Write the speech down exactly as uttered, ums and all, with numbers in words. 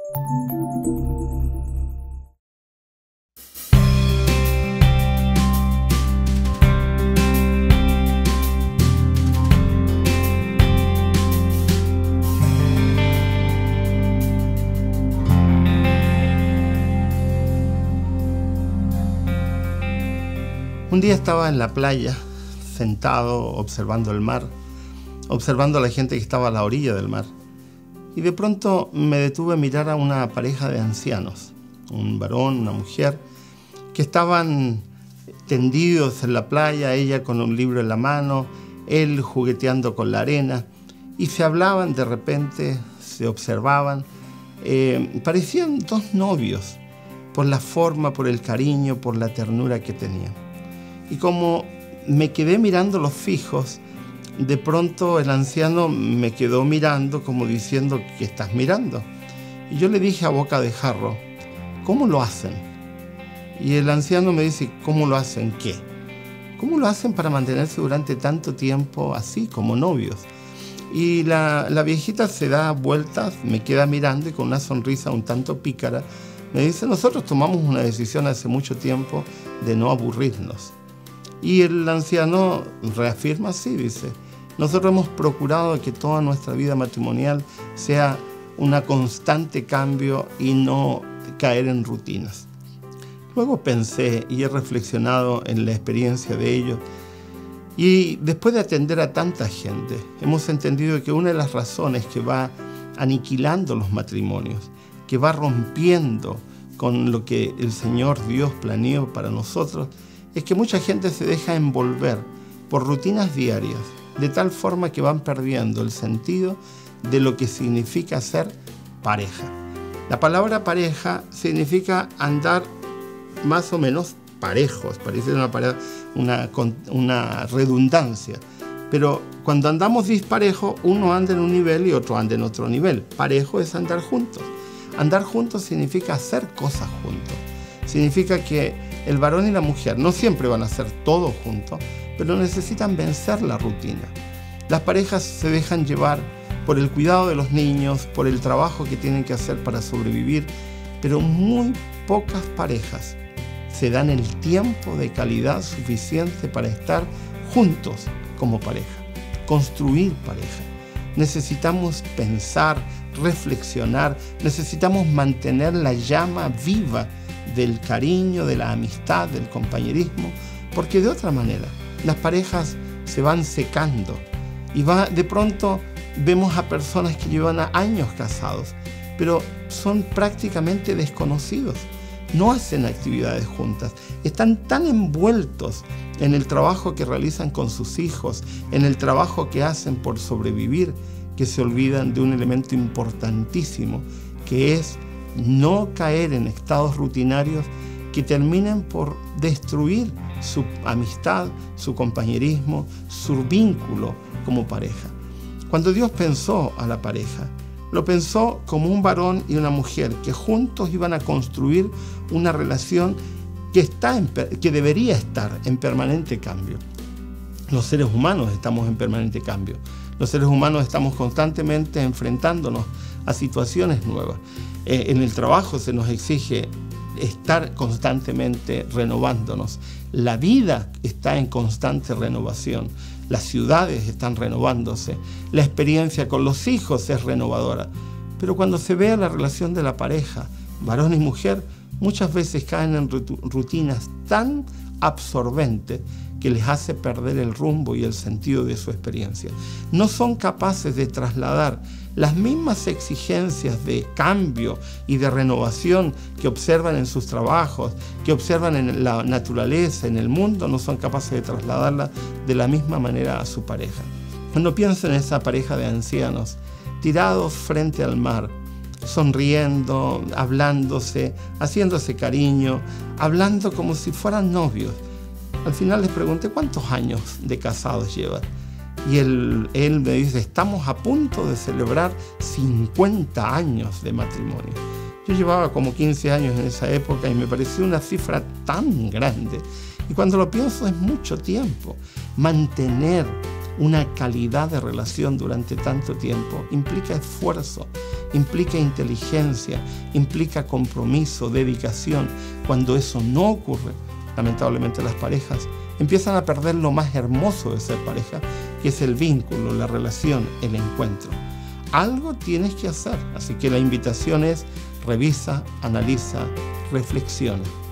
Un día estaba en la playa, sentado, observando el mar, observando a la gente que estaba a la orilla del mar. Y de pronto me detuve a mirar a una pareja de ancianos, un varón, una mujer, que estaban tendidos en la playa, ella con un libro en la mano, él jugueteando con la arena, y se hablaban de repente, se observaban. Eh, parecían dos novios, por la forma, por el cariño, por la ternura que tenían. Y como me quedé mirándolos fijos, de pronto el anciano me quedó mirando como diciendo, ¿qué estás mirando? Y yo le dije a boca de jarro, ¿cómo lo hacen? Y el anciano me dice, ¿cómo lo hacen qué? ¿Cómo lo hacen para mantenerse durante tanto tiempo así, como novios? Y la, la viejita se da vueltas, me queda mirando y con una sonrisa un tanto pícara, me dice, nosotros tomamos una decisión hace mucho tiempo de no aburrirnos. Y el anciano reafirma así, dice, nosotros hemos procurado que toda nuestra vida matrimonial sea una constante cambio y no caer en rutinas. Luego pensé y he reflexionado en la experiencia de ellos y después de atender a tanta gente, hemos entendido que una de las razones que va aniquilando los matrimonios, que va rompiendo con lo que el Señor Dios planeó para nosotros, es que mucha gente se deja envolver por rutinas diarias, de tal forma que van perdiendo el sentido de lo que significa ser pareja. La palabra pareja significa andar más o menos parejos, parece una, una, una redundancia, pero cuando andamos disparejos, uno anda en un nivel y otro anda en otro nivel. Parejo es andar juntos. Andar juntos significa hacer cosas juntos. Significa que el varón y la mujer no siempre van a hacer todo juntos, pero necesitan vencer la rutina. Las parejas se dejan llevar por el cuidado de los niños, por el trabajo que tienen que hacer para sobrevivir, pero muy pocas parejas se dan el tiempo de calidad suficiente para estar juntos como pareja, construir pareja. Necesitamos pensar, reflexionar, necesitamos mantener la llama viva del cariño, de la amistad, del compañerismo, porque de otra manera las parejas se van secando y va, de pronto vemos a personas que llevan años casados, pero son prácticamente desconocidos, no hacen actividades juntas, están tan envueltos en el trabajo que realizan con sus hijos, en el trabajo que hacen por sobrevivir, que se olvidan de un elemento importantísimo, que es no caer en estados rutinarios que terminen por destruir su amistad, su compañerismo, su vínculo como pareja. Cuando Dios pensó a la pareja, lo pensó como un varón y una mujer que juntos iban a construir una relación que, está en, que debería estar en permanente cambio. Los seres humanos estamos en permanente cambio. Los seres humanos estamos constantemente enfrentándonos a situaciones nuevas. Eh, en el trabajo se nos exige estar constantemente renovándonos. La vida está en constante renovación. Las ciudades están renovándose. La experiencia con los hijos es renovadora. Pero cuando se vea la relación de la pareja, varón y mujer, muchas veces caen en rutinas tan absorbentes que les hace perder el rumbo y el sentido de su experiencia. No son capaces de trasladar las mismas exigencias de cambio y de renovación que observan en sus trabajos, que observan en la naturaleza, en el mundo, no son capaces de trasladarla de la misma manera a su pareja. Cuando pienso en esa pareja de ancianos, tirados frente al mar, sonriendo, hablándose, haciéndose cariño, hablando como si fueran novios, al final les pregunté cuántos años de casados llevan. Y él, él me dice, estamos a punto de celebrar cincuenta años de matrimonio. Yo llevaba como quince años en esa época y me pareció una cifra tan grande. Y cuando lo pienso es mucho tiempo. Mantener una calidad de relación durante tanto tiempo implica esfuerzo, implica inteligencia, implica compromiso, dedicación. Cuando eso no ocurre, lamentablemente las parejas empiezan a perder lo más hermoso de ser pareja, que es el vínculo, la relación, el encuentro. Algo tienes que hacer, así que la invitación es: revisa, analiza, reflexiona.